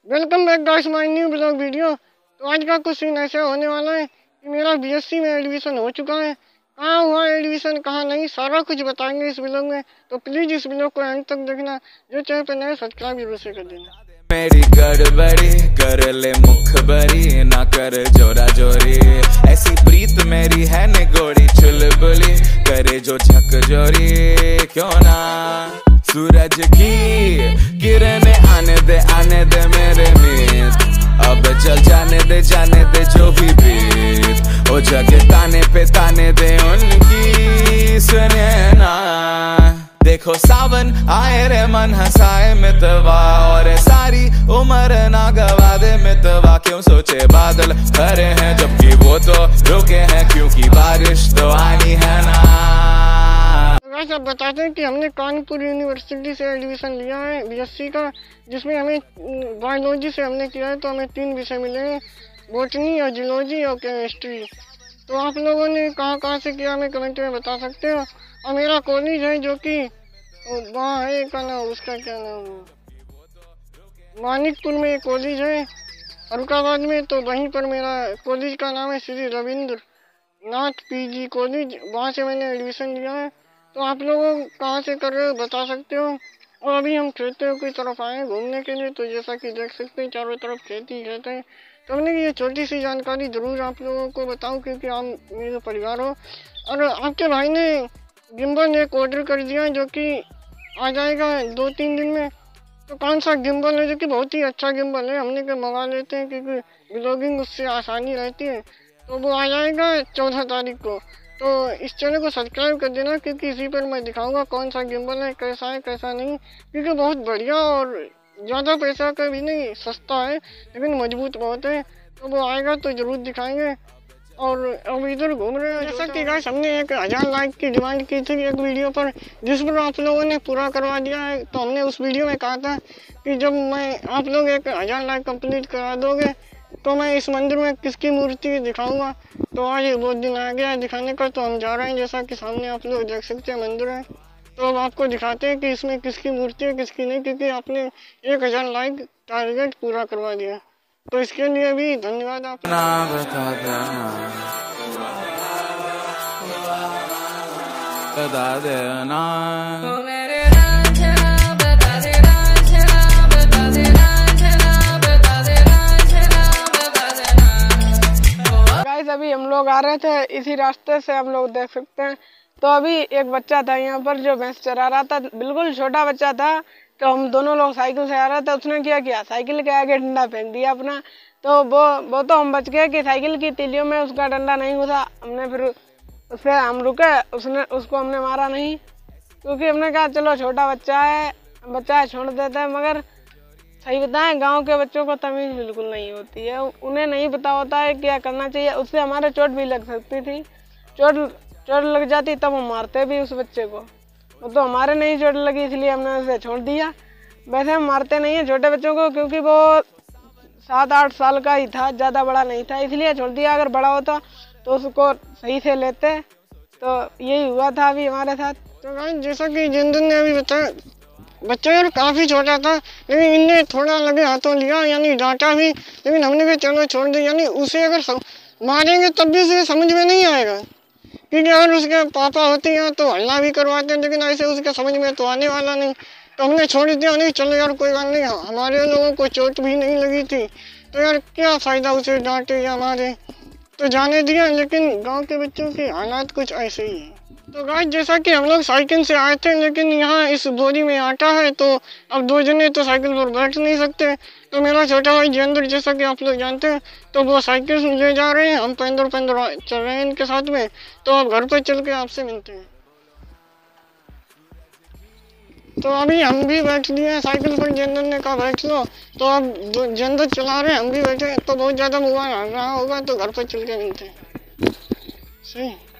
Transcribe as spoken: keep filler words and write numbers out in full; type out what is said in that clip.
Welcome back guys my new blog video. तो आज का कुछ सीन ऐसे होने वाला है कि मेरा बीएससी में एडमिशन हो चुका है। कहाँ हुआ एडमिशन कहाँ नहीं, सारा कुछ बताएंगे इस ब्लॉग में। तो प्लीज इस ब्लॉग को एंड तक देखना। जो चैनल पे नए सब्सक्राइब जरूर से कर देना। मेरी गड़बड़ी कर ले मुखबरी ना कर जोरा जोरी, ऐसी प्रीत मेरी है निगोड़ी चुलबुली करे जो झक जोरी। क्यों ना सूरज की किरणें आने दे आने दे मेरे मीत, अब चल जाने दे जाने दे जो भी बीत, ओ जगह ताने पे ताने दे उनकी सुने ना। देखो सावन आए रे मन हंसाए मितवा, और सारी उम्र ना गवा दे मितवा। क्यों सोचे बादल खरे हैं जबकि वो तो रुके हैं, क्योंकि बारिश तो आनी है ना। सब बताते हैं कि हमने कानपुर यूनिवर्सिटी से एडमिशन लिया है बीएससी का, जिसमें हमें बायोलॉजी से हमने किया है। तो हमें तीन विषय मिले हैं, बॉटनी और जूलॉजी और केमिस्ट्री। तो आप लोगों ने कहाँ कहाँ से किया हमें कमेंट में बता सकते हो। और मेरा कॉलेज है जो कि वहाँ है का नाम, उसका क्या नाम, मानिकपुर में एक कॉलेज है फरुखाबाद में। तो वहीं पर मेरा कॉलेज का नाम है श्री रविंद्र नाथ पीजी कॉलेज, वहाँ से मैंने एडमिशन लिया है। तो आप लोग कहाँ से कर रहे हो बता सकते हो। और अभी हम खेतों की तरफ आए हैं घूमने के लिए। तो जैसा कि देख सकते हैं चारों तरफ खेती खेत हैं। तो हमने ये छोटी सी जानकारी ज़रूर आप लोगों को बताऊं, क्योंकि आप मेरे परिवार हो। और आपके भाई ने गिम्बल एक ऑर्डर कर दिया जो कि आ जाएगा दो तीन दिन में। तो कौन सा गिम्बल है, जो कि बहुत ही अच्छा गिम्बल है, हमने के मंगा लेते हैं क्योंकि ब्लॉगिंग उससे आसानी रहती है। तो वो आ जाएगा चौदह तारीख को। तो इस चैनल को सब्सक्राइब कर देना, क्योंकि इसी पर मैं दिखाऊंगा कौन सा गिम्बल है, कैसा है कैसा नहीं। क्योंकि बहुत बढ़िया और ज़्यादा पैसा का भी नहीं, सस्ता है लेकिन मजबूत बहुत है। तो वो आएगा तो ज़रूर दिखाएंगे। और अब इधर घूम रहे हैं। जैसा कि गाइस हमने एक हज़ार लाइक की डिमांड की थी एक वीडियो पर, जिस पर आप लोगों ने पूरा करवा दिया है। तो हमने उस वीडियो में कहा था कि जब मैं आप लोग एक हज़ार लाइक कंप्लीट करा दोगे तो मैं इस मंदिर में किसकी मूर्ति दिखाऊंगा। तो आज बहुत दिन आ गया है दिखाने का। तो हम जा रहे हैं, जैसा कि सामने आप लोग देख सकते हैं मंदिर है। तो अब आपको दिखाते हैं कि इसमें किसकी मूर्ति है किसकी नहीं, क्योंकि आपने एक हज़ार लाइक टारगेट पूरा करवा दिया। तो इसके लिए भी धन्यवाद आप ना बता देना, बता देना। अभी हम लोग आ रहे थे इसी रास्ते से, हम लोग देख सकते हैं। तो अभी एक बच्चा था यहाँ पर जो भैंस चरा रहा था, बिल्कुल छोटा बच्चा था। तो हम दोनों लोग साइकिल से आ रहे थे, उसने क्या किया साइकिल के आगे डंडा फेंक दिया अपना। तो वो वो तो हम बच गए कि साइकिल की तीलियों में उसका डंडा नहीं घुसा। हमने फिर उससे हम रुके, उसने उसको हमने मारा नहीं, क्योंकि हमने कहा चलो छोटा बच्चा है बच्चा है छोड़ देते हैं। मगर सही बताएं गांव के बच्चों को तमीज़ बिल्कुल नहीं होती है, उन्हें नहीं पता होता है क्या करना चाहिए। उससे हमारे चोट भी लग सकती थी, चोट चोट लग जाती तब हम मारते भी उस बच्चे को। वो तो हमारे नहीं चोट लगी इसलिए हमने उसे छोड़ दिया। वैसे हम मारते नहीं हैं छोटे बच्चों को, क्योंकि वो सात आठ साल का ही था, ज़्यादा बड़ा नहीं था, इसलिए छोड़ दिया। अगर बड़ा होता तो उसको सही से लेते। तो यही हुआ था अभी हमारे साथ। तो जैसा कि जिंदन ने अभी बताया, बच्चा यार काफ़ी छोटा था, लेकिन इनने थोड़ा लगे हाथों लिया, यानी डांटा भी, लेकिन हमने भी चलो छोड़ दिया। यानी उसे अगर सम, मारेंगे तब भी उसे समझ में नहीं आएगा, क्योंकि अगर उसके पापा होते हैं तो हल्ला भी करवाते हैं, लेकिन ऐसे उसके समझ में तो आने वाला नहीं। तो हमने छोड़ दिया, नहीं चलो यार कोई बात नहीं, हमारे लोगों को चोट भी नहीं लगी थी तो यार क्या फ़ायदा उसे डांटे या मारे, तो जाने दिया। लेकिन गाँव के बच्चों के हालात कुछ ऐसे ही हैं। तो गाइस जैसा कि हम लोग साइकिल से आए थे, लेकिन यहाँ इस बोरी में आटा है, तो अब दो जने तो साइकिल पर बैठ नहीं सकते। तो मेरा छोटा भाई जयेंद्र, जैसा कि आप लोग जानते हैं, तो वो साइकिल ले जा रहे हैं, हम पैदल पैदल चल रहे हैं इनके साथ में। तो अब घर पर चल के आपसे मिलते हैं। तो अभी हम भी बैठ लिए हैं साइकिल पर, जयेंद्र ने कहा बैठ लो। तो अब जयेंद्र चला रहे हैं, हम भी बैठे। तो बहुत ज़्यादा मोबाइल आ रहा होगा, तो घर पर चल के मिलते हैं। सही।